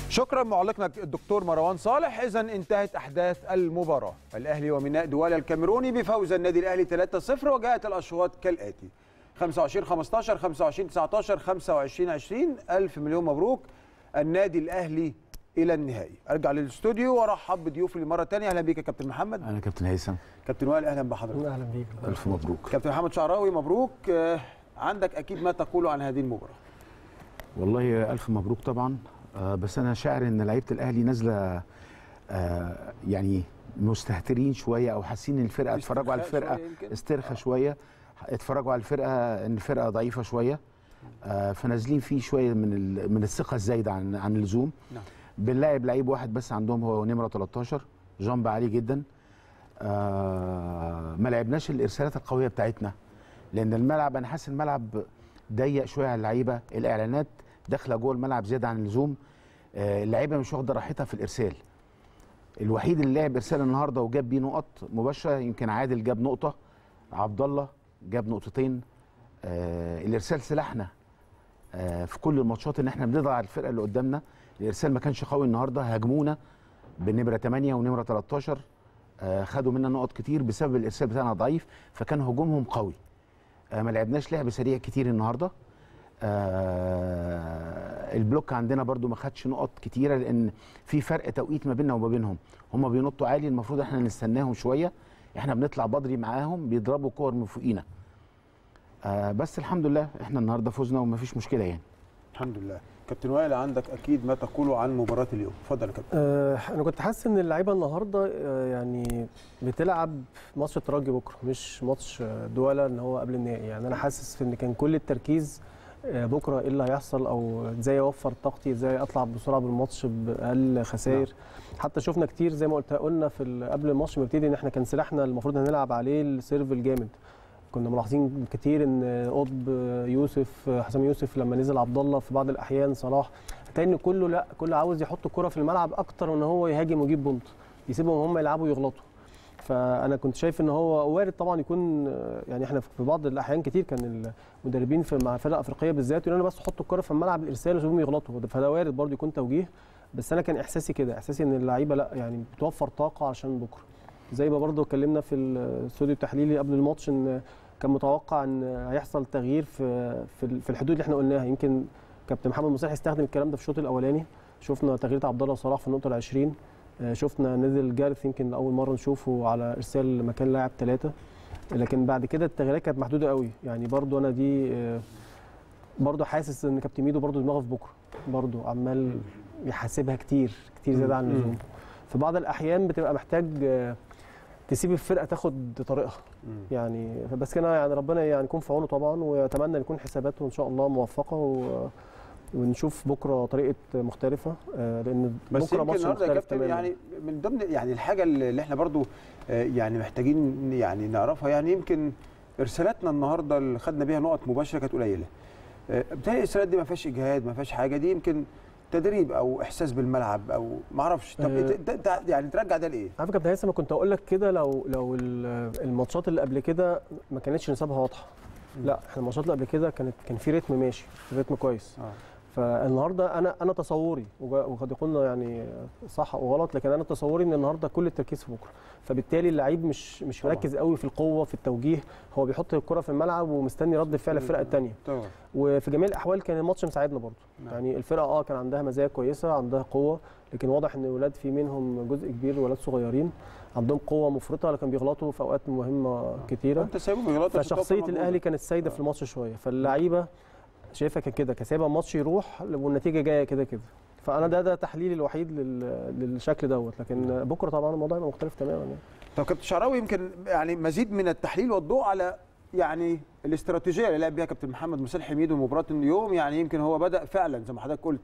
شكرا معلقنا الدكتور مروان صالح. إذا انتهت أحداث المباراة، الأهلي وميناء دوالا الكاميروني بفوز النادي الأهلي 3-0، وجاءت الأشواط كالآتي: 25-15، 25-19، 25-20. ألف مليون مبروك النادي الأهلي إلى النهائي. أرجع للاستوديو وأرحب بضيوفي مرة ثانية. أهلا بيك يا كابتن محمد. أنا كابتن هيثم. كابتن وائل أهلا بحضرتك. أهلا بيك. ألف مبروك. كابتن محمد شعراوي مبروك. عندك أكيد ما تقول عن هذه المباراة. والله ألف مبروك طبعا. بس أنا شاعر إن لعيبة الأهلي نازلة يعني مستهترين شوية، أو حاسين إن الفرقة اتفرجوا على الفرقة استرخى شوية، اتفرجوا على الفرقة إن الفرقة ضعيفة شوية، فنازلين فيه شوية من الثقة الزايدة عن اللزوم. نعم. بنلاعب لعيب واحد بس عندهم هو نمرة 13، جامب عالي جدا. ما لعبناش الإرسالات القوية بتاعتنا، لأن الملعب أنا حاسس الملعب ضيق شوية على اللعيبة، الإعلانات داخله جوه الملعب زياده عن اللزوم، اللعيبه مش واخده راحتها في الارسال. الوحيد اللي لعب ارسال النهارده وجاب بيه نقط مباشره يمكن عادل، جاب نقطه، عبد الله جاب نقطتين. الارسال سلاحنا في كل الماتشات، ان احنا بنضغط على الفرقه اللي قدامنا. الارسال ما كانش قوي النهارده، هاجمونا بالنمره 8 ونمره 13، خدوا منا نقط كتير بسبب الارسال بتاعنا ضعيف، فكان هجومهم قوي. ما لعبناش لعب سريع كتير النهارده. البلوك عندنا برضو ما خدش نقط كتيره، لان في فرق توقيت ما بيننا وما بينهم. هم بينطوا عالي، المفروض احنا نستناهم شويه، احنا بنطلع بدري معاهم، بيضربوا كور من فوقينا. بس الحمد لله احنا النهارده فزنا وما فيش مشكله يعني. الحمد لله. كابتن وائل عندك اكيد ما تقوله عن مباراه اليوم، اتفضل يا كابتن. انا كنت حاسس ان اللعيبه النهارده يعني بتلعب ماتش الترجي بكره، مش ماتش دوالا ان هو قبل النهائي. يعني انا حاسس ان كان كل التركيز بكره ايه اللي هيحصل، او ازاي اوفر طاقتي، ازاي اطلع بسرعه بالماتش باقل خسائر. حتى شفنا كتير زي ما قلنا في قبل الماتش ما يبتدي ان احنا كان سلاحنا المفروض هنلعب عليه السيرف الجامد. كنا ملاحظين كتير ان قطب، يوسف، حسام يوسف لما نزل، عبد الله في بعض الاحيان، صلاح، هتلاقي ان كله عاوز يحط الكره في الملعب اكتر من ان هو يهاجم ويجيب بونت، يسيبهم هم يلعبوا ويغلطوا. فانا كنت شايف ان هو وارد طبعا يكون، يعني احنا في بعض الاحيان كتير كان المدربين مع فرق افريقيه بالذات يقولوا انا بس حطوا الكره في الملعب الارسال وسيبهم يغلطوا، فده وارد برضه يكون توجيه. بس انا كان احساسي كده، احساسي ان اللعيبه لا يعني بتوفر طاقه عشان بكره. زي ما برضه اتكلمنا في الاستوديو التحليلي قبل الماتش ان كان متوقع ان هيحصل تغيير في الحدود اللي احنا قلناها. يمكن كابتن محمد مصالح استخدم الكلام ده في الشوط الاولاني، شفنا تغيير عبد الله وصلاح في النقطه ال20، شفنا نزل جارث يمكن لاول مره نشوفه على ارسال مكان لاعب 3، لكن بعد كده التغييرات كانت محدوده قوي. يعني برضو انا دي برضو حاسس ان كابتن ميدو برضو دماغه في بكره، برضو عمال يحاسبها كتير زياده عن اللزوم. في بعض الاحيان بتبقى محتاج تسيب الفرقه تاخد طريقها يعني. بس كده يعني ربنا يعني يكون في عونه طبعا، واتمنى ان يكون حساباته ان شاء الله موفقه ونشوف بكره طريقه مختلفه، لان بكره ماتش مختلف تماما. يعني من ضمن يعني الحاجه اللي احنا برضو يعني محتاجين يعني نعرفها، يعني يمكن ارسالاتنا النهارده اللي خدنا بيها نقط مباشره كانت قليله. بتهيألي الارسالات دي ما فيهاش اجهاد، ما فيهاش حاجه، دي يمكن تدريب او احساس بالملعب او ما اعرفش. طب يعني ترجع ده لايه؟ على فكره كابتن هيثم كنت اقول لك كده، لو الماتشات اللي قبل كده ما كانتش نسبها واضحه. لا احنا الماتشات اللي قبل كده كان في رتم ماشي، رتم كويس. فالنهارده انا تصوري، وقد يكون يعني صح او غلط، لكن انا تصوري ان النهارده كل التركيز في بكره، فبالتالي اللعيب مش مركز قوي في القوه في التوجيه، هو بيحط الكره في الملعب ومستني رد فعل الفرقه الثانيه. وفي جميع الاحوال كان الماتش مساعدنا برضه. يعني الفرقه كان عندها مزايا كويسه، عندها قوه، لكن واضح ان الاولاد في منهم جزء كبير ولاد صغيرين عندهم قوه مفرطه، لكن بيغلطوا في اوقات مهمه كتيره. انت سايبهم يغلطوا، فشخصيه الاهلي كانت سايده في الماتش شويه، فاللعيبه شايفها كان كده، كسابه الماتش يروح والنتيجه جايه كده. فانا ده تحليلي الوحيد للشكل دوت، لكن بكره طبعا الموضوع يبقى مختلف تماما يعني. طب كابتن شعراوي، يمكن يعني مزيد من التحليل والضوء على يعني الاستراتيجيه اللي لعب بيها كابتن محمد مصالح ميدو مباراه اليوم. يعني يمكن هو بدا فعلا زي ما حضرتك قلت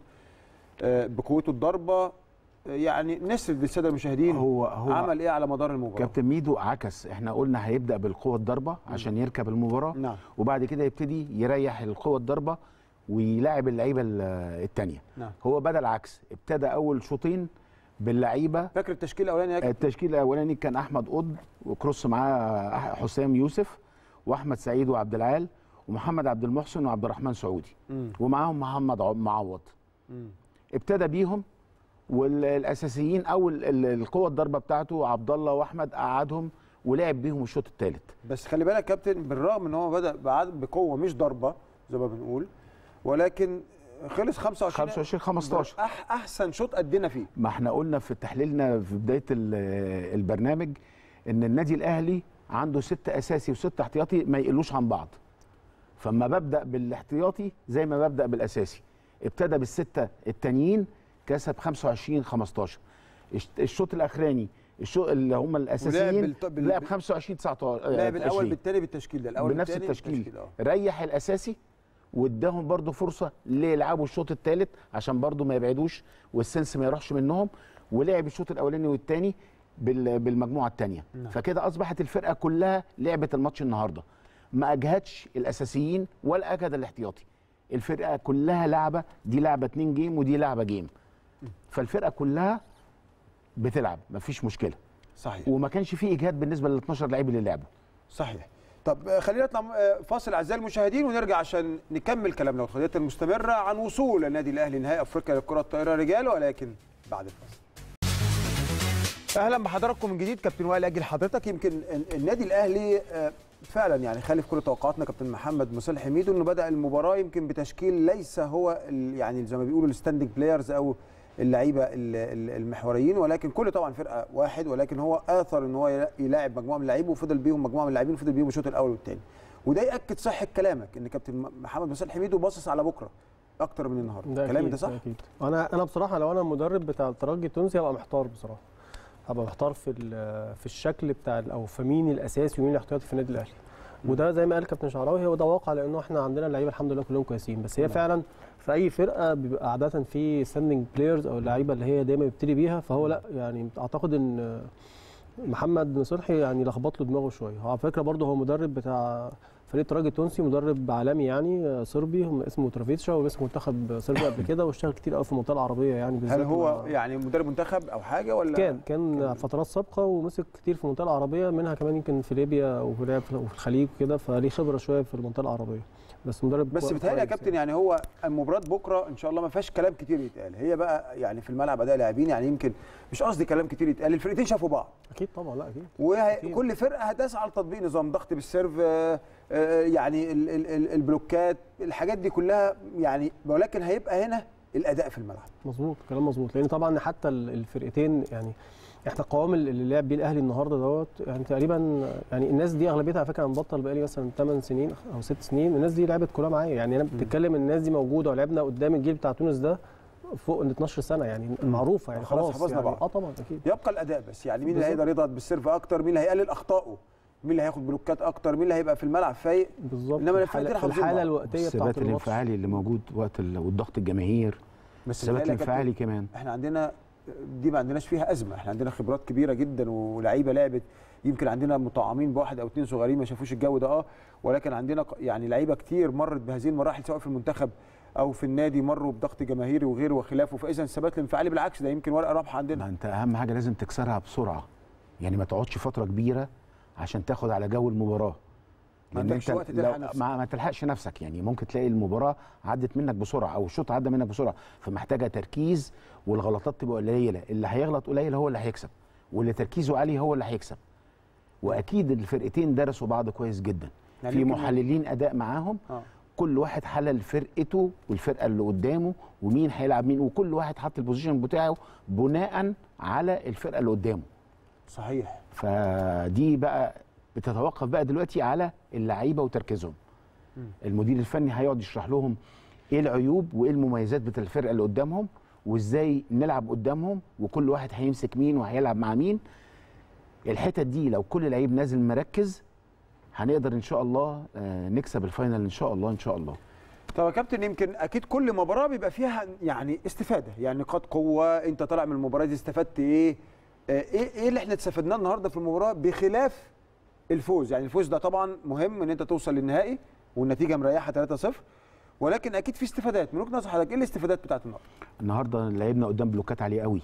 بقوته الضربه، يعني نسرد للساده المشاهدين هو عمل ايه على مدار المباراه. كابتن ميدو عكس، احنا قلنا هيبدا بالقوه الضربه عشان يركب المباراه. نعم. وبعد كده يبتدي يريح القوه الضربه ويلاعب اللعيبه الثانيه. نعم. هو بدا العكس، ابتدى اول شوطين باللعيبه. فاكر التشكيل الاولاني؟ التشكيل الاولاني كان احمد قطب، وكروس معاه حسام يوسف واحمد سعيد وعبد العال ومحمد عبد المحسن وعبد الرحمن سعودي، ومعاهم محمد معوض. ابتدى بيهم والاساسيين او القوه الضربه بتاعته عبد الله واحمد قعدهم ولعب بيهم الشوط الثالث. بس خلي بالك يا كابتن، بالرغم ان هو بدا بقوه مش ضربه زي ما بنقول، ولكن خلص 25-15 احسن شوط ادينا فيه. ما احنا قلنا في تحليلنا في بدايه البرنامج ان النادي الاهلي عنده 6 اساسي و6 احتياطي ما يقلوش عن بعض. فما ببدا بالاحتياطي زي ما ببدا بالاساسي. ابتدى بالسته التانيين كسب 25-15. الشوط الاخراني الشوط اللي هم الاساسيين لعب 25-19 لعب الاول بالثاني بالتشكيل ده، الاول بنفس التشكيل. ريح الاساسي واداهم برضو فرصه ليلعبوا الشوط الثالث عشان برضو ما يبعدوش والسنس ما يروحش منهم، ولعب الشوط الاولاني والثاني بالمجموعه الثانيه. فكده اصبحت الفرقه كلها لعبت الماتش النهارده، ما اجهدش الاساسيين ولا اجهد الاحتياطي. الفرقه كلها لعبه، دي لعبه 2 جيم ودي لعبه جيم، فالفرقه كلها بتلعب مفيش مشكله. صحيح. وما كانش فيه اجهاد بالنسبه لل 12 لعيب اللي لعبوا. صحيح. طب خلينا نطلع فاصل اعزائي المشاهدين ونرجع عشان نكمل كلامنا والتغطيات المستمره عن وصول النادي الاهلي نهائي افريقيا لكره الطائره رجال، ولكن بعد الفاصل. اهلا بحضراتكم من جديد. كابتن وائل، اجل حضرتك، يمكن النادي الاهلي فعلا يعني خالف كل توقعاتنا كابتن محمد مصالح حميدو، انه بدا المباراه يمكن بتشكيل ليس هو يعني زي ما بيقولوا الستاندنج بلايرز او اللعيبه المحوريين، ولكن كل طبعا فرقه واحد، ولكن هو اثر ان هو يلاعب مجموعه من اللعيبه وفضل بيهم مجموعه من اللاعبين وفضل بيهم الشوط الاول والثاني. وده ياكد صحه كلامك ان كابتن محمد مصالح حميدو باصص على بكره اكتر من النهارده. كلامي ده صح؟ اكيد. انا بصراحه لو انا المدرب بتاع الترجي التونسي هبقى محتار بصراحه. هبقى محتار في الشكل بتاع او في مين الاساسي ومين الاحتياطي في النادي الاهلي. وده زي ما قال كابتن شعراوي هو ده واقع، لانه احنا عندنا اللعيبه الحمد لله كلهم كويسين، بس هي فعلا في اي فرقه بيبقى عاده في ستاندنج بلايرز او اللعيبه اللي هي دايما بيبتدي بيها، فهو لا يعني اعتقد ان محمد مصلحي يعني لخبط له دماغه شويه. هو على فكره برده هو مدرب بتاع فريق الترجي التونسي، مدرب عالمي يعني صربي اسمه ترافيتشا ومسك منتخب صربيا قبل كده واشتغل كتير قوي في المنطقه العربيه يعني. هل هو يعني مدرب منتخب او حاجه ولا كان فترات سابقه ومسك كتير في المنطقه العربيه، منها كمان يمكن في ليبيا وفي الخليج وكده، فليه خبره شويه في المنطقه العربيه. بس مدرب بس بيتهيألي يا كابتن يعني هو المباراه بكره ان شاء الله ما فيهاش كلام كتير يتقال، هي بقى يعني في الملعب اداء لاعبين، يعني يمكن مش قصدي كلام كتير يتقال، الفرقتين شافوا بعض اكيد طبعا. لا اكيد. وكل فرقه هتسعى لتطبيق نظام ضغط بالسيرف، يعني البلوكات، الحاجات دي كلها يعني، ولكن هيبقى هنا الاداء في الملعب. مظبوط، كلام مظبوط، لان طبعا حتى الفرقتين يعني احنا القوام اللي لعب بيه الاهلي النهارده دوت يعني تقريبا يعني الناس دي اغلبيتها على فكره مبطل بقالي مثلا 8 سنين او 6 سنين، الناس دي لعبت كلها معايا يعني. انا بتتكلم الناس دي موجوده ولعبنا قدام الجيل بتاع تونس ده فوق ال 12 سنه يعني معروفه يعني خلاص حفظنا يعني بعض. طبعا اكيد. يبقى الاداء بس يعني مين اللي هيقدر يضغط بالسيرف اكتر، مين اللي هيقلل اخطائه، مين اللي هياخد بلوكات اكتر، مين اللي هيبقى في الملعب فايق. بالظبط. انما الحاله الوقتيه بتاعت الثبات الانفعالي اللي موجود وقت والضغط الجماهير، الثبات الانفعالي كمان. احنا عندنا دي ما عندناش فيها ازمه، احنا عندنا خبرات كبيره جدا ولاعيبه لعبت، يمكن عندنا مطعمين بواحد او اثنين صغيرين ما شافوش الجو ده ولكن عندنا يعني لعيبه كتير مرت بهذه المراحل سواء في المنتخب او في النادي، مروا بضغط جماهيري وغيره وخلافه، فاذا الثبات الانفعالي بالعكس ده يمكن ورقه رابحه عندنا. ما انت اهم حاجه لازم تكسرها بسرعه، يعني ما تقعدش فتره كبيره عشان تاخد على جو المباراه، لان انت ما تلحقش نفسك، يعني ممكن تلاقي المباراه عدت منك بسرعه او الشوط عدى منك بسرعه، فمحتاجه تركيز والغلطات تبقى قليله، اللي هيغلط قليل هو اللي هيكسب واللي تركيزه عالي هو اللي هيكسب. واكيد الفرقتين درسوا بعض كويس جدا، يعني في محللين اداء معاهم كل واحد حلل فرقته والفرقه اللي قدامه ومين هيلعب مين، وكل واحد حط البوزيشن بتاعه بناء على الفرقه اللي قدامه. صحيح. فدي بقى بتتوقف بقى دلوقتي على اللعيبه وتركيزهم. المدير الفني هيقعد يشرح لهم ايه العيوب وايه المميزات بتاع الفرقه اللي قدامهم وازاي نلعب قدامهم، وكل واحد هيمسك مين وهيلعب مع مين. الحتت دي لو كل لعيب نازل مركز هنقدر ان شاء الله نكسب الفاينل ان شاء الله ان شاء الله. طب يا كابتن، يمكن اكيد كل مباراه بيبقى فيها يعني استفاده، يعني نقاط قوه، انت طالع من المباراه دي استفدت ايه؟ ايه اللي احنا استفدناه النهارده في المباراه بخلاف الفوز؟ يعني الفوز ده طبعا مهم ان انت توصل للنهائي والنتيجه مريحه 3-0، ولكن اكيد في استفادات. من وجهه نظر حضرتك ايه الاستفادات بتاعت النهارده لعبنا قدام بلوكات عاليه قوي،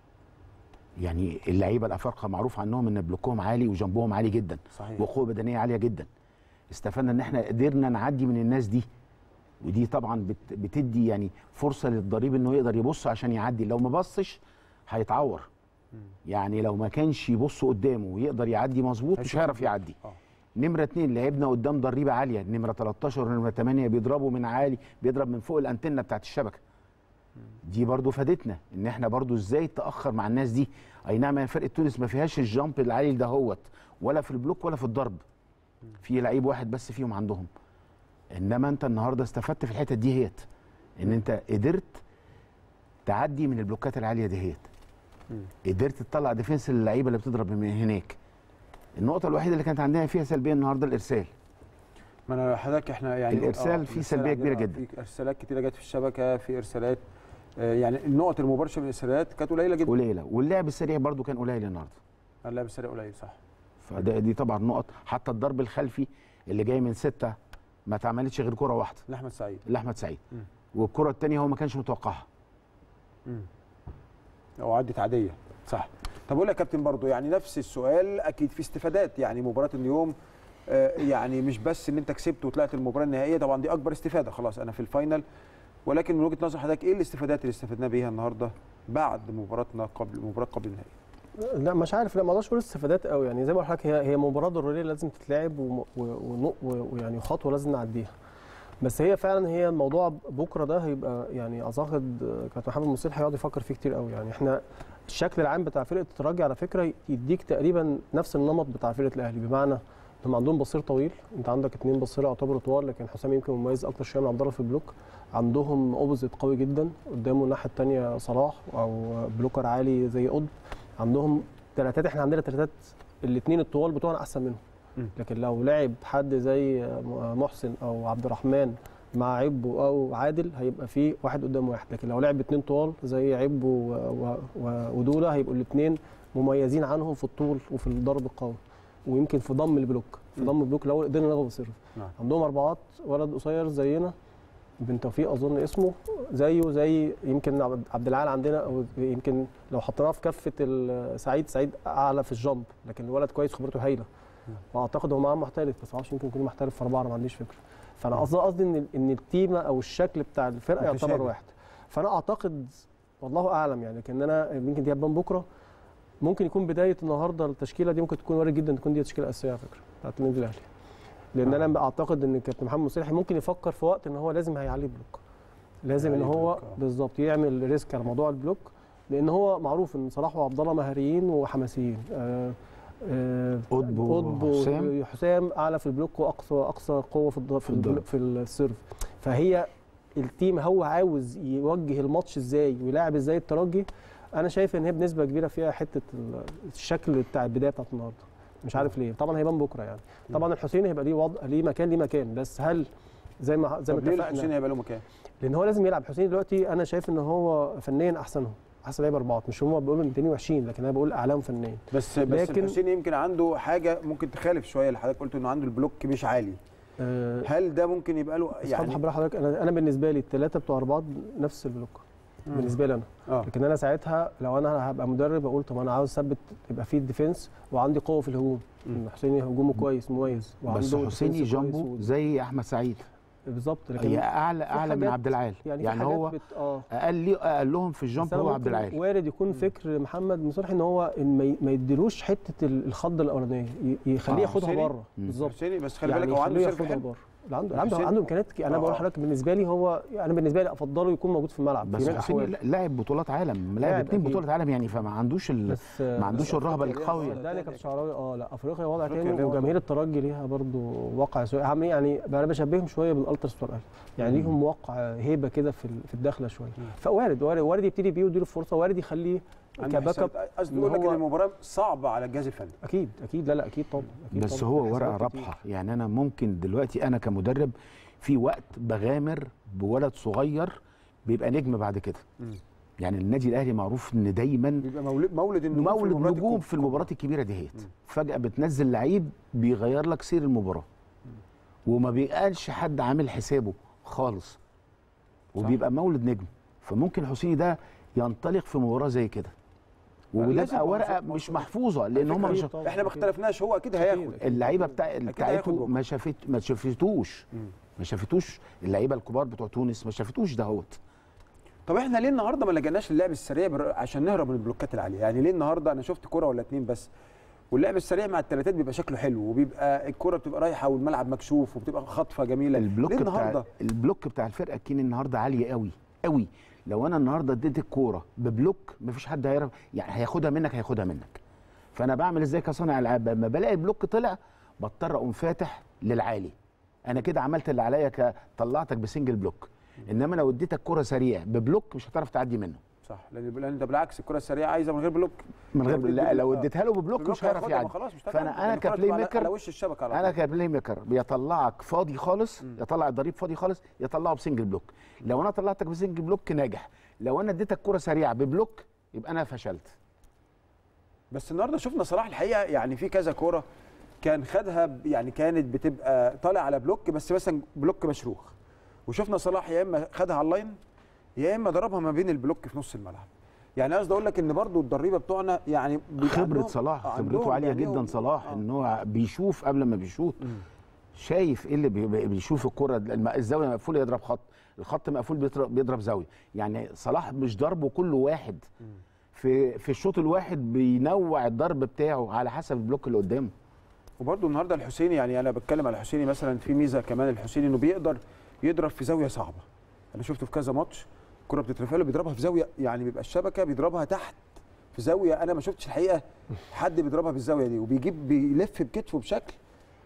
يعني اللعيبه الافارقه معروف عنهم ان بلوكهم عالي وجنبهم عالي جدا. صحيح. وقوه بدنيه عاليه جدا. استفدنا ان احنا قدرنا نعدي من الناس دي، ودي طبعا بتدي يعني فرصه للضريب انه يقدر يبص عشان يعدي، لو ما بصش هيتعور. يعني لو ما كانش يبص قدامه ويقدر يعدي مظبوط مش هيعرف يعدي. نمره 2 لعبنا قدام ضريبه عاليه، نمره 13 ونمره 8 بيضربوا من عالي، بيضرب من فوق الانتنه بتاعت الشبكه. دي برضو فادتنا ان احنا برضو ازاي تاخر مع الناس دي. اي نعم فرقه تونس ما فيهاش الجامب العالي دهوت ولا في البلوك ولا في الضرب، في لعيب واحد بس فيهم عندهم. انما انت النهارده استفدت في الحته دي هيت، ان انت قدرت تعدي من البلوكات العاليه دي هيت، قدرت تطلع ديفنس للعيبه اللي بتضرب من هناك. النقطه الوحيده اللي كانت عندنا فيها سلبيه النهارده الارسال. ما انا حضرتك احنا يعني الارسال فيه سلبيه كبيره جدا، في ارسالات كتيره جت في الشبكه، في ارسالات يعني النقط المباشره من الارسالات كانت قليله جدا، قليله، واللعب السريع برده كان قليل النهارده. اللعب السريع قليل صح. دي طبعا نقط. حتى الضرب الخلفي اللي جاي من 6 ما اتعملتش غير كره واحده لاحمد سعيد والكره الثانيه هو ما كانش متوقعها. او عدت عاديه صح. طب اقول لك يا كابتن برضو يعني نفس السؤال، اكيد في استفادات. يعني مباراه اليوم يعني مش بس ان انت كسبت وطلعت المباراه النهائيه، طبعا دي اكبر استفاده، خلاص انا في الفاينل، ولكن من وجهه نظر حضرتك ايه الاستفادات اللي استفدنا بيها النهارده بعد مباراتنا قبل النهائي؟ لا مش عارف، لا ما اقدرش اقول استفادات قوي. يعني زي ما قلت لحضرتك هي مباراه ضروريه لازم تتلعب ويعني خطوه لازم نعديها. بس هي فعلا هي الموضوع بكره ده هيبقى يعني اعتقد كابتن محمد مصلحي هيقعد يفكر فيه كتير قوي. يعني احنا الشكل العام بتاع فرقه الترجي على فكره يديك تقريبا نفس النمط بتاع فرقه الاهلي، بمعنى انهم عندهم بصير طويل، انت عندك 2 بصيره يعتبروا طوال، لكن حسام يمكن مميز اكتر شويه من عبد الله في البلوك. عندهم اوبوزيت قوي جدا قدامه الناحيه الثانيه صلاح او بلوكر عالي زي قطب. عندهم ثلاثات، احنا عندنا ثلاثات الاثنين الطوال بتوعنا احسن منهم. لكن لو لعب حد زي محسن او عبد الرحمن مع عبو او عادل هيبقى في واحد قدام واحد، لكن لو لعب 2 طوال زي عبو ودوله هيبقوا الاثنين مميزين عنهم في الطول وفي الضرب القوي، ويمكن في ضم البلوك. في ضم البلوك لو قدرنا نلغي بصير. عندهم 4 ولد قصير زينا، بن توفيق اظن اسمه، زي يمكن عبد العال عندنا، او يمكن لو حطيناه في كفه سعيد اعلى في الجامب، لكن الولد كويس خبرته هايله. واعتقد هو معاه محترف، بس ما اعرفش يمكن يكون محترف في 4، انا ما عنديش فكره. فانا قصدي ان التيمه او الشكل بتاع الفرقه يعتبر واحد. فانا اعتقد والله اعلم يعني كان انا يمكن دي هتبان بكره، ممكن يكون بدايه النهارده التشكيله دي ممكن تكون وارد جدا تكون دي تشكيله اساسيه على فكره بتاعت النادي الاهلي. لان انا اعتقد ان كابتن محمد مصلحي ممكن يفكر في وقت ان هو لازم هيعلي بلوك، لازم ان هو بالظبط يعمل ريسك على موضوع البلوك، لان هو معروف ان صلاح وعبد الله مهاريين وحماسيين. قطب وحسام اعلى في البلوك واقصى قوه في السيرف. فهي التيم هو عاوز يوجه الماتش ازاي ويلاعب ازاي الترجي. انا شايف ان هي بنسبه كبيره فيها حته الشكل بتاع البدايه بتاعت النهارده، مش عارف ليه. طبعا هيبان بكره يعني. طبعا الحسين هيبقى ليه وضع، ليه مكان، بس هل زي ما اتفقنا الحسين هيبقى له مكان؟ لان هو لازم يلعب. الحسين دلوقتي انا شايف ان هو فنيا احسن لعيبه 4، مش هم بيقولوا 220، لكن انا بقول اعلاهم فنيا. بس الحسين يمكن عنده حاجه ممكن تخالف شويه اللي حضرتك قلت انه عنده البلوك مش عالي. هل ده ممكن يبقى له يعني حضرتك انا بالنسبه لي ال3 بتوع 4 نفس البلوك بالنسبه لي انا. لكن انا ساعتها لو انا هبقى مدرب اقول طب انا عاوز اثبت يبقى في الديفنس وعندي قوه في الهجوم. حسيني هجومه كويس مميز، بس حسيني جنبه زي احمد سعيد بالظبط، لكن هي اعلى من عبد العال. يعني هو اقل لهم في الجامب هو عبد العال. وارد يكون فكر محمد مصلحي ان هو ما يديلوش حته الخضه الاولانيه، يخليه ياخدها بره. بالظبط، بس خلي بالك هو عنده سيرف حلو، عنده امكانيات. انا بقول لحضرتك بالنسبه لي بالنسبه لي افضله يكون موجود في الملعب. بس حسين لاعب بطولات عالم، لاعب 2 بطولات عالم يعني، فما عندوش الرهبه القويه. ده اللي كابتن شعراوي لا افريقيا وضع تاني، وجماهير الترجي ليها برضو واقع يعني انا بشبههم شويه بالالتراس بتوع الاهلي، يعني ليهم واقع هيبه كده في الداخله شويه. فوارد يبتدي بيه ويديله الفرصه، وارد يخليه كباك اب. قصدي اقول لك ان المباراه صعبه على الجهاز الفني. اكيد لا اكيد طبعا. بس طبعًا هو ورقه رابحه. يعني انا ممكن دلوقتي انا كمدرب في وقت بغامر بولد صغير بيبقى نجم بعد كده. يعني النادي الاهلي معروف ان دايما بيبقى مولد نجوم في المباريات الكبيره دي. فجاه بتنزل لعيب بيغير لك سير المباراه، وما بيبقاش حد عامل حسابه خالص، وبيبقى مولد نجم. فممكن حسيني ده ينطلق في مباراه زي كده، وبيبقى ورقه مش محفوظه، لان هم احنا ما اختلفناش، هو اكيد هياخد. اللعيبه بتاعته ما شافتوش اللعيبه الكبار بتوع تونس ما شافتوش دهوت. طب احنا ليه النهارده ما لجأناش للعب السريع عشان نهرب من البلوكات العاليه؟ يعني ليه النهارده انا شفت كره ولا اتنين بس، واللعب السريع مع الثلاثات بيبقى شكله حلو، وبيبقى الكره بتبقى رايحه والملعب مكشوف وبتبقى خطفه جميله. البلوك ليه النهارده البلوك بتاع الفرقه الكيني النهارده عالي قوي قوي. لو انا النهارده اديت الكوره ببلوك مفيش حد هيعرف، يعني هياخدها منك. فانا بعمل ازاي كصانع العاب؟ لما بلاقي البلوك طلع بضطر اقوم فاتح للعالي. انا كده عملت اللي عليا، طلعتك بسنجل بلوك. انما لو اديتك كره سريع ببلوك مش هتعرف تعدي منه. صح، لان ده بالعكس الكره السريعه عايزه من غير بلوك. من غير لا، لو اديتها له ببلوك مش هيعرف يعدي. فانا كبلاي ميكر على وش الشبكه على انا كبلاي ميكر بيطلعك فاضي خالص، يطلع الضريب فاضي خالص، يطلعه بسنجل بلوك. لو انا طلعتك بسنجل بلوك ناجح، لو انا اديتك كره سريعه ببلوك يبقى انا فشلت. بس النهارده شفنا صلاح الحقيقه، يعني في كذا كوره كان خدها، يعني كانت بتبقى طالع على بلوك، بس مثلا بلوك مشروخ، وشفنا صلاح يا اما خدها على اللاين يا اما ضربها ما بين البلوك في نص الملعب. يعني قصدي اقول لك ان برضو الضريبه بتوعنا يعني خبره صلاح، خبرته عاليه جدا صلاح. ان هو بيشوف قبل ما بيشوط، شايف ايه اللي بيشوف الكره، الزاويه مقفوله يضرب خط، الخط مقفول بيضرب زاويه. يعني صلاح مش ضربه كل واحد، في الشوط الواحد بينوع الضرب بتاعه على حسب البلوك اللي قدامه. وبرده النهارده الحسيني، يعني انا بتكلم على الحسيني مثلا، في ميزه كمان الحسيني انه بيقدر يضرب في زاويه صعبه. انا شفته في كذا ماتش الكره بتترفع له بيضربها في زاويه، يعني بيبقى الشبكه بيضربها تحت في زاويه انا ما شفتش الحقيقه حد بيضربها في الزاويه دي، بيلف بكتفه بشكل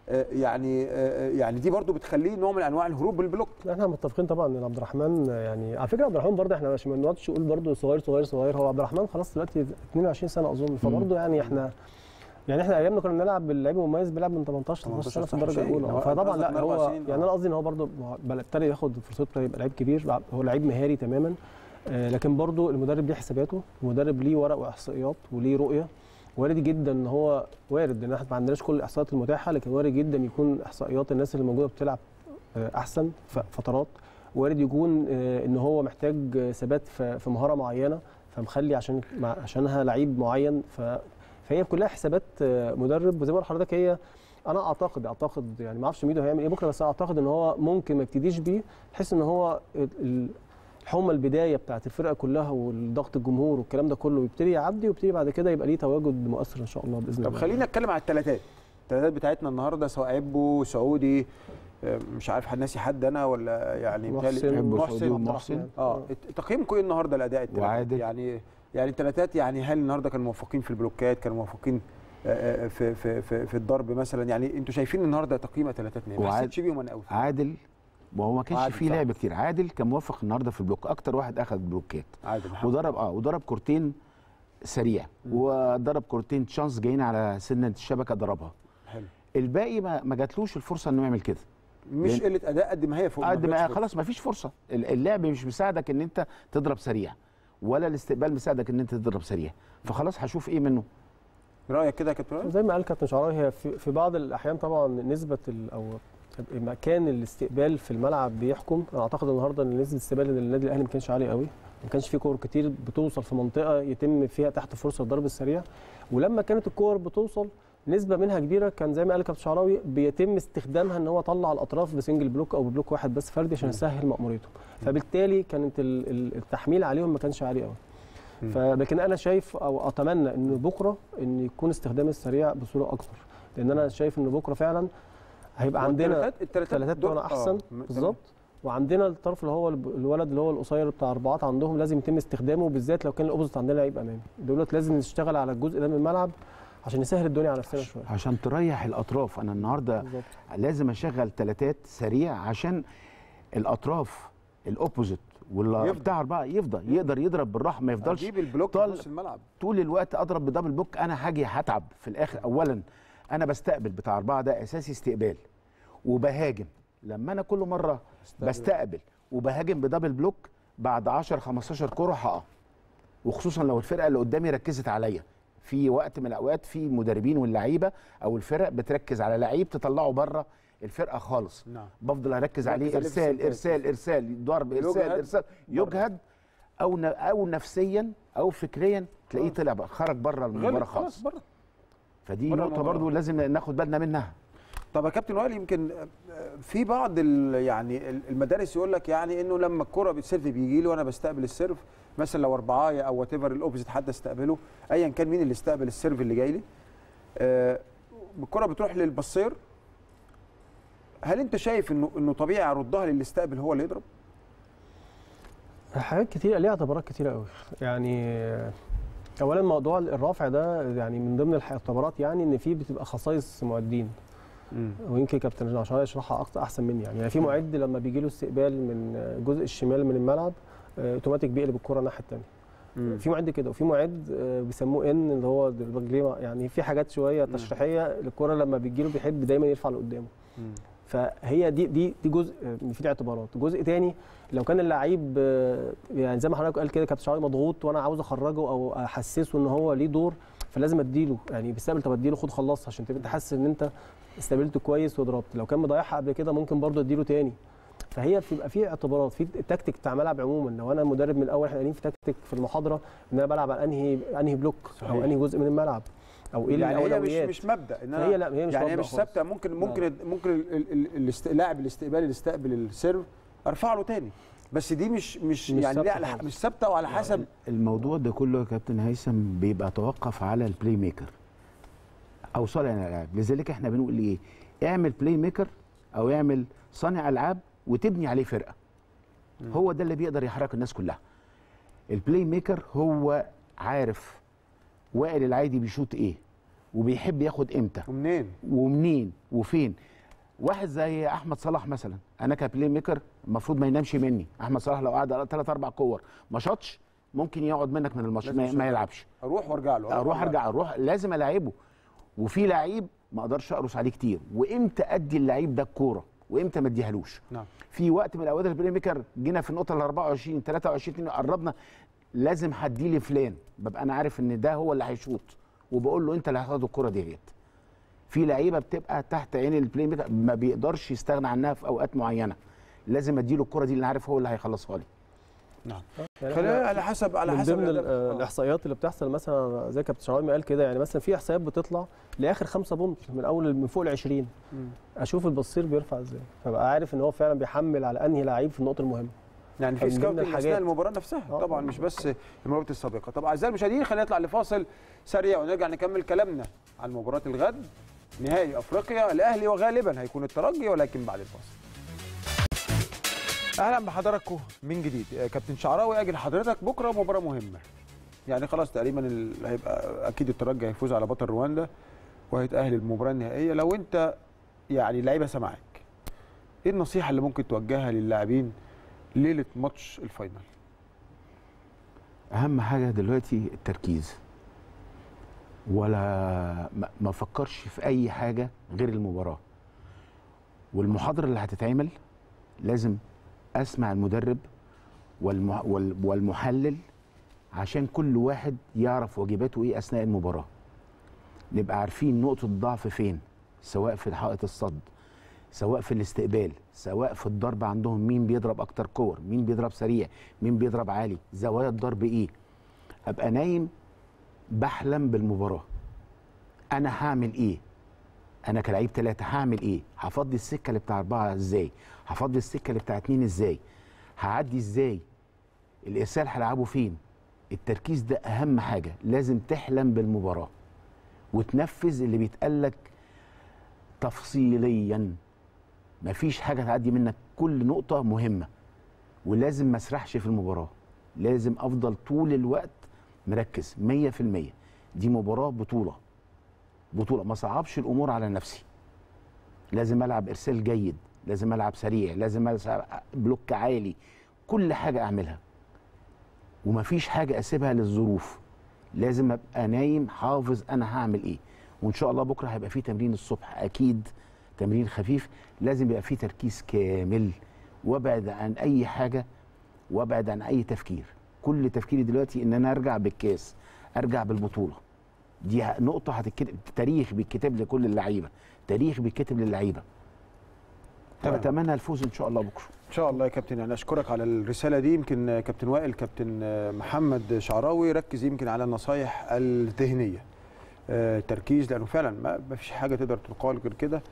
يعني دي برضو بتخليه نوع من انواع الهروب بالبلوك. احنا متفقين طبعا ان عبد الرحمن، يعني على فكره عبد الرحمن برضه احنا مش ما نقعدش نقول برضه صغير. هو عبد الرحمن خلاص دلوقتي 22 سنه اظن، فبرضه يعني احنا ايامنا كنا بنلعب باللعيب المميز بيلعب من 18 سنه في الدرجه الاولى. فطبعا لا هو يعني انا قصدي ان هو برضه ابتدى ياخد فرصته يبقى لعيب كبير، هو لعيب مهاري تماما. لكن برضه المدرب ليه حساباته، المدرب ليه ورق واحصائيات وليه رؤيه. وارد جدا ان هو وارد ان احنا ما عندناش كل الاحصائيات المتاحه، لكن وارد جدا يكون احصائيات الناس اللي موجوده بتلعب احسن فترات. وارد يكون ان هو محتاج ثبات في مهاره معينه فمخلي عشانها لعيب معين. فهي كلها حسابات مدرب. وزي ما قلت لحضرتك هي انا اعتقد يعني ما اعرفش ميدو هيعمل ايه بكره، بس اعتقد ان هو ممكن ما يبتديش بيه، بحيث ان هو الحمى البدايه بتاعت الفرقه كلها والضغط الجمهور والكلام ده كله يبتدي يعدي، ويبتدي بعد كده يبقى ليه تواجد مؤثر ان شاء الله باذن الله. طب خلينا نتكلم على الثلاثات بتاعتنا النهارده، سواء عبو سعودي، مش عارف ناسي حد انا ولا يعني محسن. تقييمكم ايه النهارده لاداء الثلاثات؟ وعادل. يعني الثلاثات، يعني هل النهارده كانوا موفقين في البلوكات، كانوا موفقين في الضرب مثلا؟ يعني انتوا شايفين النهارده تقييم الثلاثات ما حسيتش بيهم انا قوي. عادل وهو ما كانش فيه لعب كتير. عادل كان موفق النهارده في البلوك، اكتر واحد اخذ بلوكات. عادل وضرب كورتين سريع، وضرب كورتين تشانس جايين على سنه الشبكه ضربها. حلو. الباقي ما جاتلوش الفرصه انه يعمل كده، مش قله اداء قد ما هي قد ما خلاص ما فيش فرصه. اللعب مش مساعدك ان انت تضرب سريع، ولا الاستقبال مساعدك ان انت تضرب سريع، فخلاص هشوف ايه منه. رايك كده يا كابتن؟ زي ما قال كابتن شعراوي، هي في بعض الاحيان طبعا نسبه او مكان الاستقبال في الملعب بيحكم. انا اعتقد النهارده ان نسبه الاستقبال للنادي الاهلي ما كانش عاليه قوي، ما كانش في كور كتير بتوصل في منطقه يتم فيها تحت فرصه الضرب السريع. ولما كانت الكور بتوصل نسبه منها كبيره كان زي ما قال كابتن شعراوي بيتم استخدامها ان هو طلع الاطراف بسنجل بلوك او ببلوك واحد بس فردي عشان يسهل مأموريته. فبالتالي كانت التحميل عليهم ما كانش عالي قوي. لكن انا شايف او اتمنى ان بكره ان يكون استخدام السريع بصوره اكثر، لان انا شايف ان بكره فعلا هيبقى عندنا الثلاثات دول احسن بالظبط. وعندنا الطرف اللي هو الولد اللي هو القصير بتاع اربعات عندهم لازم يتم استخدامه، بالذات لو كان الاوبوزيت عندنا لعيب امامي. دولت لازم نشتغل على الجزء ده من الملعب عشان نسهل الدنيا على نفسنا شويه، عشان تريح الاطراف. انا النهارده بالزبط. لازم اشغل ثلاثات سريع عشان الاطراف الاوبوزيت واللي بتاع اربعه يقدر يضرب بالراحه، ما يفضلش اجيب البلوك في نص الملعب طول الوقت اضرب بدبل بلوك. انا هاجي هتعب في الاخر. اولا انا بستقبل بتاع اربعه ده اساسي استقبال، وبهاجم. لما انا كل مره بستقبل وبهاجم بدبل بلوك بعد 10 15 كره هقع، وخصوصا لو الفرقه اللي قدامي ركزت عليا. في وقت من الاوقات في مدربين واللعيبه او الفرق بتركز على لعيب تطلعه بره الفرقه خالص. نعم. بفضل اركز عليه ارسال ضرب ارسال يجهد او نفسيا او فكريا تلاقيه طلع خرج بره المباراه خالص. فدي نقطه برضو لازم ناخد بالنا منها. طب يا كابتن وائل، يمكن في بعض يعني المدارس يقول لك يعني انه لما الكره بالسيرف بيجي لي وانا بستقبل السيرف، مثلا لو اربعايه او وات ايفر الاوبزيت حد استقبله، ايا كان مين اللي استقبل السيرف اللي جاي لي، الكره بتروح للبصير. هل انت شايف انه طبيعي اردها للي استقبل هو اللي يضرب؟ حاجات كتير ليها اعتبارات كتيره قوي. يعني اولا موضوع الرافع ده يعني من ضمن الاعتبارات، يعني ان في بتبقى خصائص معدين، ويمكن كابتن عشان يشرحها اكتر احسن مني. يعني في معد لما بيجي له استقبال من الجزء الشمال من الملعب اوتوماتيك بيقلب الكره الناحيه الثانيه. في معد كده، وفي معد بيسموه ان اللي هو الرجليه، يعني في حاجات شويه تشريحيه. الكره لما بتجي له بيحب دايما يرفع لقدامه. فهي دي جزء في الاعتبارات. جزء تاني، لو كان اللعيب يعني زي ما حضرتك قال كده كابتن شعراوي مضغوط وانا عاوز اخرجه او احسسه ان هو ليه دور، فلازم اديله يعني بيستقبل، طب اديله خد خلص عشان تبقى انت حاسس ان انت استقبلته كويس وضربت. لو كان مضيعها قبل كده ممكن برضه اديله تاني. فهي بتبقى في اعتبارات في التكتيك بتاع الملعب عموما. لو انا مدرب من الاول، احنا قايلين في تكتيك في المحاضره ان انا بلعب على انهي بلوك صحيح. او انهي جزء من الملعب او ايه يعني الاولويات. هي مش مبدا ان انا هي لا، هي مش يعني مش ثابته. ممكن اللاعب الاستقبال اللي استقبل السيرف ارفع له تاني، بس دي مش يعني مش ثابته وعلى حسب. الموضوع ده كله يا كابتن هيثم بيبقى توقف على البلاي ميكر او صانع الالعاب. لذلك احنا بنقول ايه؟ اعمل بلاي ميكر او اعمل صانع العاب وتبني عليه فرقه. هو ده اللي بيقدر يحرك الناس كلها. البلاي ميكر هو عارف وائل العايدي بيشوط ايه وبيحب ياخد امتى ومنين وفين. واحد زي احمد صلاح مثلا، انا كبلاي ميكر المفروض ما ينامش مني. احمد صلاح لو قعد 3 4 كور ما شاطش ممكن يقعد منك من الماتش، ما يلعبش. اروح وارجع له، اروح لازم العبه. وفي لعيب ما اقدرش اقرص عليه كتير، وامتى ادي اللعيب ده الكوره وامتى ما اديهالوش. نعم. في وقت من الاوقات البلاي ميكر جينا في النقطه ال 24 23 قربنا، لازم هدي لي فلان، ببقى انا عارف ان ده هو اللي هيشوط وبقول له انت اللي هتاخد الكوره ديت. في لعيبه بتبقى تحت عين البلاي ميكر ما بيقدرش يستغنى عنها في اوقات معينه، لازم اديله الكوره دي اللي عارف هو اللي هيخلصها لي. نعم. خلينا على حسب من ضمن الاحصائيات اللي بتحصل مثلا زي كابتن شعراوي ما قال كده. يعني مثلا في احصائيات بتطلع لاخر 5 بونت من فوق ال 20 اشوف البصير بيرفع ازاي، فبقى عارف ان هو فعلا بيحمل على انهي لعيب في النقطه المهمه. يعني في سكاوتنج اثناء المباراه نفسها طبعا، مش بس المباريات السابقه. طبعا اعزائي المشاهدين خلينا نطلع لفاصل سريع ونرجع نكمل كلامنا عن مباراه الغد نهائي افريقيا الاهلي، وغالبا هيكون الترجي، ولكن بعد الفاصل. اهلا بحضراتكم من جديد. كابتن شعراوي، اجل حضرتك بكره مباراه مهمه، يعني خلاص تقريبا هيبقى اكيد الترجي هيفوز على بطل رواندا وهيتاهل المباراه النهائيه. لو انت يعني لعيبه سامعاك، ايه النصيحه اللي ممكن توجهها للاعبين ليله ماتش الفاينل؟ اهم حاجه دلوقتي التركيز، ولا ما فكرش في اي حاجه غير المباراه. والمحاضره اللي هتتعمل لازم اسمع المدرب والمحلل عشان كل واحد يعرف واجباته ايه اثناء المباراه. نبقى عارفين نقطه ضعف فين، سواء في حائط الصد، سواء في الاستقبال، سواء في الضرب. عندهم مين بيضرب اكتر كور، مين بيضرب سريع، مين بيضرب عالي، زوايا الضرب ايه. ابقى نايم بحلم بالمباراه، انا هعمل ايه، انا كلاعب 3 هعمل ايه، هفضي السكه اللي بتاع 4 ازاي، هفضي السكه اللي بتاع 2 ازاي، هعدي ازاي، الارسال هلعبه فين. التركيز ده اهم حاجه. لازم تحلم بالمباراه وتنفذ اللي بيتقالك تفصيليا، مفيش حاجه تعدي منك، كل نقطه مهمه. ولازم ما اسرحش في المباراه، لازم افضل طول الوقت مركز 100%. دي مباراه بطوله، ما صعبش الامور على نفسي. لازم العب ارسال جيد، لازم العب سريع، لازم العب بلوك عالي، كل حاجه اعملها ومفيش حاجه اسيبها للظروف. لازم ابقى نايم حافظ انا هعمل ايه. وان شاء الله بكره هيبقى فيه تمرين الصبح، اكيد تمرين خفيف. لازم يبقى فيه تركيز كامل، وابعد عن اي حاجه وابعد عن اي تفكير. كل تفكيري دلوقتي ان انا ارجع بالكاس، ارجع بالبطوله. دي نقطه هتتكتب، تاريخ بيتكتب لكل اللعيبه، تاريخ بيتكتب للعيبه. اتمنى الفوز ان شاء الله بكره. ان شاء الله يا كابتن. انا اشكرك على الرساله دي. يمكن كابتن وائل، كابتن محمد شعراوي ركز يمكن على النصايح الذهنيه، التركيز، لانه فعلا ما فيش حاجه تقدر تقال غير كده.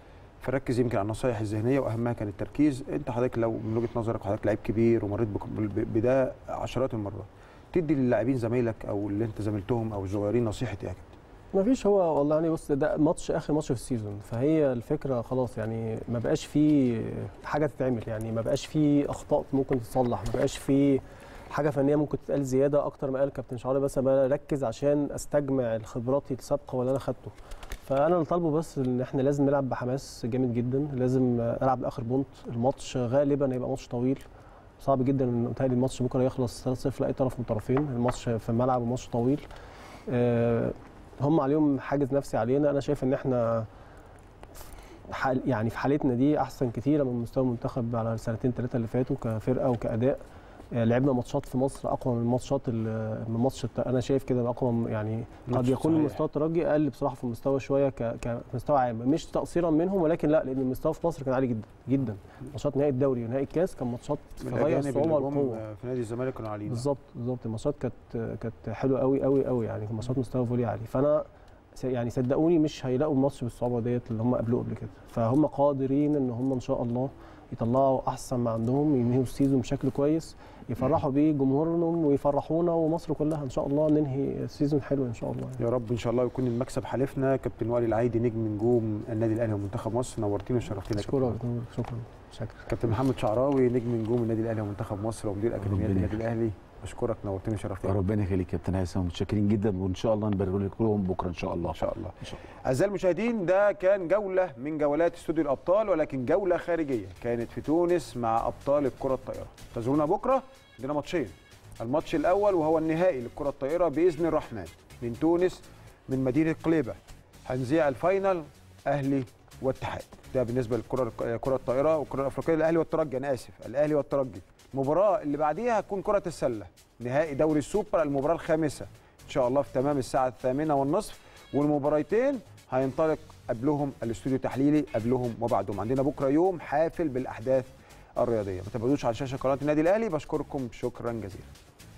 فركز يمكن على النصائح الذهنيه واهمها كان التركيز. انت حضرتك لو من وجهه نظرك حضرتك لعيب كبير ومريت بده عشرات المرات، تدي للاعبين زمايلك او اللي انت زميلتهم او الصغيرين نصيحه ايه؟ ما فيش، هو والله يعني بص، ده ماتش اخر ماتش في السيزون، فهي الفكره خلاص يعني ما بقاش فيه حاجه تتعمل، يعني ما بقاش فيه اخطاء ممكن تتصلح، ما بقاش فيه حاجه فنيه ممكن تتقال زياده اكتر ما قال كابتن شعراوي، بس انا بركز عشان استجمع خبراتي السابقه واللي انا خدته. فانا اللي طالبه بس ان احنا لازم نلعب بحماس جامد جدا، لازم العب لاخر بونت. الماتش غالبا هيبقى ماتش طويل، صعب جدا ان متهيألي الماتش بكره يخلص 3-0 لاي طرف من الطرفين. الماتش في الملعب وماتش طويل، هم عليهم حاجز نفسي علينا. انا شايف ان احنا يعني في حالتنا دي احسن كتير من مستوى المنتخب على السنتين ثلاثه اللي فاتوا كفرقه وكاداء. لعبنا ماتشات في مصر اقوى من ماتشات من ماتش، انا شايف كده اقوى، يعني قد يكون مستوى الترجي اقل بصراحه في المستوى شويه كمستوى عام، مش تقصيرا منهم ولكن لا، لان المستوى في مصر كان عالي جدا جدا. ماتشات نهائي الدوري ونهائي الكاس كان ماتشات في غايه الصعوبه والقوه. في نادي الزمالك كانوا عاليين بالظبط الماتشات كانت حلوه قوي قوي قوي، يعني ماتشات مستوى فولي عالي. فانا يعني صدقوني مش هيلاقوا الماتش بالصعوبه ديت اللي هم قابلوه قبل كده، فهم قادرين ان هم ان شاء الله يطلعوا احسن ما عندهم، ينهوا السيزون بشكل كويس، يفرحوا بيه جمهورهم ويفرحونا ومصر كلها ان شاء الله، ننهي السيزون حلو ان شاء الله يعني. يا رب ان شاء الله يكون المكسب حلفنا. كابتن وائل العايدي نجم نجوم النادي الاهلي ومنتخب مصر، نورتينا وشرفتينا. شكرا. كابتن محمد شعراوي نجم نجوم النادي الاهلي ومنتخب مصر ومدير اكاديميه النادي الاهلي، اشكرك، نورتني وشرفتني. ربنا يخليك يا كابتن هيثم، متشكرين جدا، وان شاء الله نبارك لكم بكره ان شاء الله. ان شاء الله. اعزائي المشاهدين، ده كان جوله من جولات استوديو الابطال، ولكن جوله خارجيه كانت في تونس مع ابطال الكره الطائره. انتظرونا بكره، عندنا ماتشين. الماتش الاول وهو النهائي للكره الطائره باذن الرحمن من تونس من مدينه قليبه، هنذيع الفاينل اهلي واتحاد. ده بالنسبه للكره الطائره والكره الافريقيه، الاهلي والترجي، انا اسف، الاهلي والترجي. المباراه اللي بعديها هتكون كره السله، نهائي دوري السوبر، المباراه الخامسه ان شاء الله في تمام الساعه 8:30، والمباراتين هينطلق قبلهم الاستوديو التحليلي قبلهم وبعدهم. عندنا بكره يوم حافل بالاحداث الرياضيه. ما تبعدوش على شاشه قناه النادي الاهلي. بشكركم شكرا جزيلا.